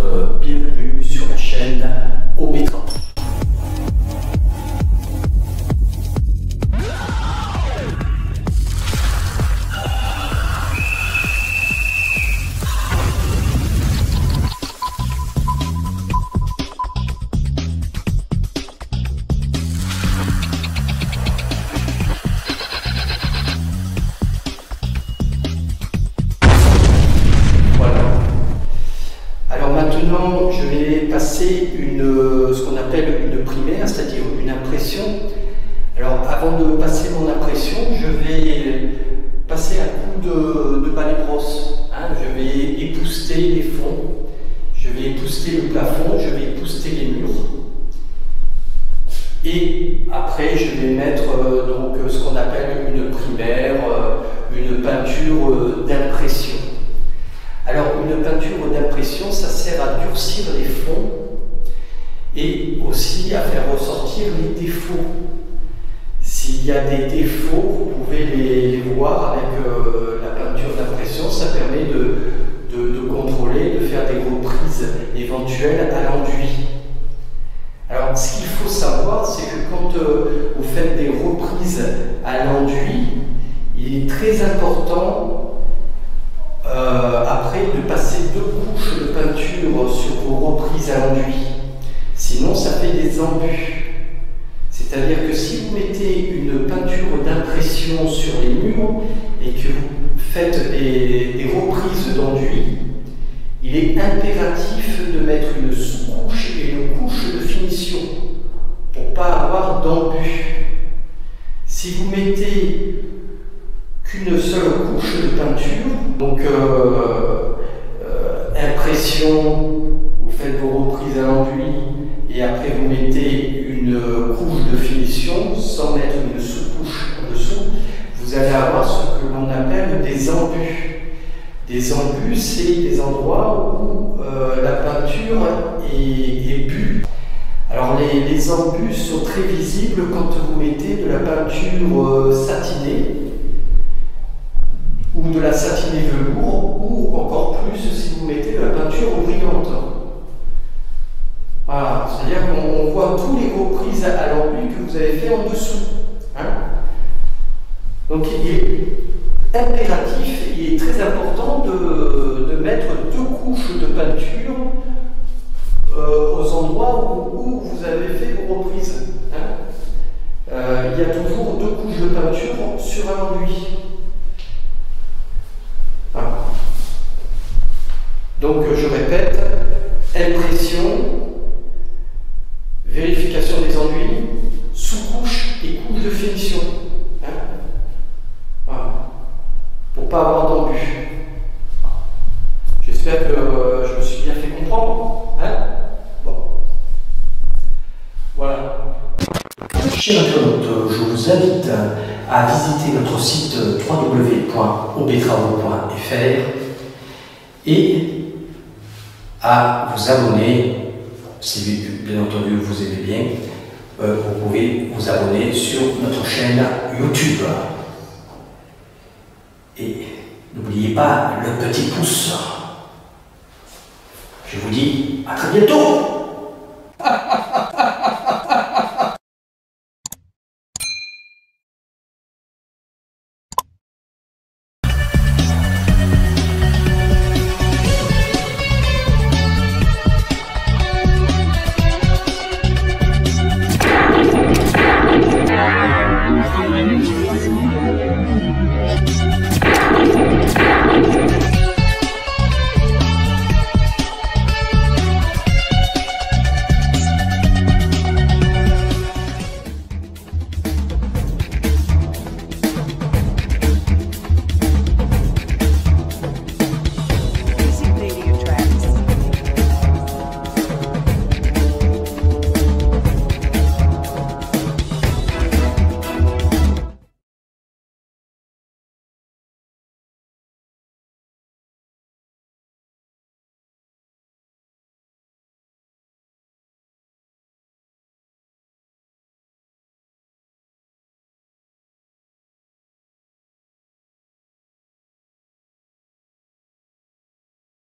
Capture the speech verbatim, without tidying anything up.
euh, bienvenue sur la chaîne Obetra. Maintenant, je vais passer une, ce qu'on appelle une primaire, c'est-à-dire une impression. Alors, avant de passer mon impression, je vais passer un coup de, de balai brosse. Hein. Je vais épousseter les fonds, je vais épousseter le plafond, je vais épousseter les murs. Et après, je vais mettre euh, donc ce qu'on appelle une primaire, euh, une peinture euh, d'impression. Alors, une peinture d'impression, ça sert à durcir les fonds et aussi à faire ressortir les défauts. S'il y a des défauts, vous pouvez les, les voir avec euh, la peinture d'impression. Ça permet de, de, de contrôler, de faire des reprises éventuelles à l'enduit. Alors, ce qu'il faut savoir, c'est que quand euh, vous faites des reprises à l'enduit, il est très important Euh, après de passer deux couches de peinture sur vos reprises à l'enduit. Sinon, ça fait des embûts. C'est-à-dire que si vous mettez une peinture d'impression sur les murs et que vous faites des, des reprises d'enduit, il est impératif de mettre une sous-couche et une couche de finition pour ne pas avoir d'embûts. Si vous mettez qu'une seule couche de peinture, donc euh, euh, impression, vous faites vos reprises à l'enduit et après vous mettez une couche de finition sans mettre une sous-couche en dessous, vous allez avoir ce que l'on appelle des embûts. Des embûts, c'est des endroits où euh, la peinture est, est bue. Alors les, les embûts sont très visibles quand vous mettez de la peinture euh, satinée, ou de la satinée velours, ou encore plus si vous mettez de la peinture brillante. Voilà, c'est-à-dire qu'on voit tous les reprises à l'enduit que vous avez fait en dessous. Hein. Donc il est impératif, il est très important de, de mettre deux couches de peinture euh, aux endroits où, où vous avez fait vos reprises. Hein. Euh, il y a toujours deux couches de peinture sur un enduit. Donc je répète, impression, vérification des enduits, sous-couche et couche de finition. Hein, voilà. Pour ne pas avoir d'embûts. J'espère que euh, je me suis bien fait comprendre. Hein, bon. Voilà. Chers internautes, je vous invite à visiter notre site w w w point obetravo point f r et à vous abonner, si bien entendu vous aimez bien, euh, vous pouvez vous abonner sur notre chaîne YouTube. Et n'oubliez pas le petit pouce. Je vous dis à très bientôt.